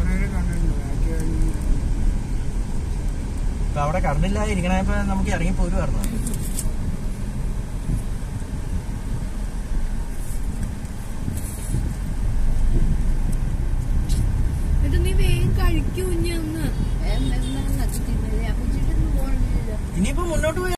ഇപ്പൊ അവിടെ കറണ്ടില്ലാതെ ഇരിക്കണപ്പോ നമുക്ക് ഇറങ്ങി പോരുമായിരുന്നു. നീ വേഗം കഴിക്കൂഞ്ഞ് ഇനിയിപ്പോ മുന്നോട്ട് പോയി